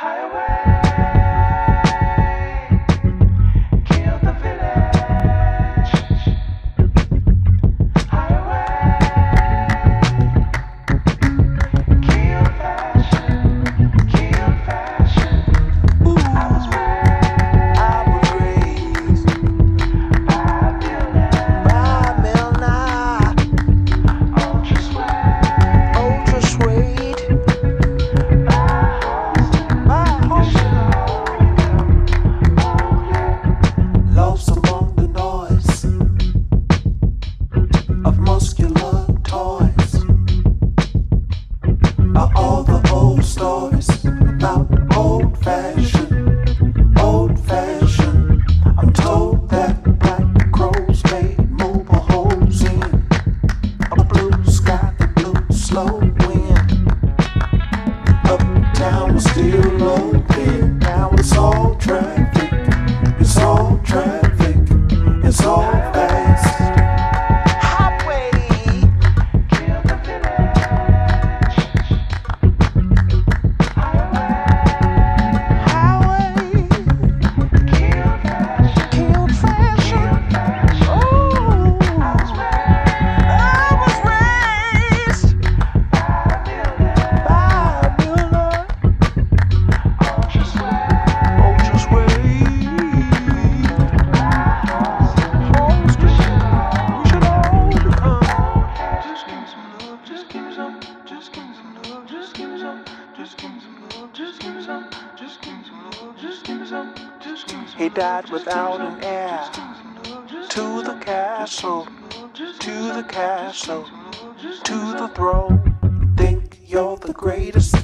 He died without an heir. To the castle, to the castle, to the throne. Think you're the greatest,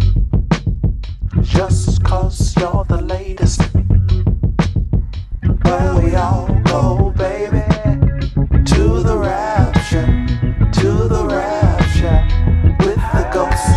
just 'cause you're the latest. Where we all go, baby, to the rapture, with the ghost.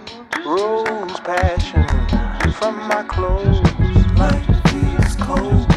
Rose passion from my clothes, life is cold.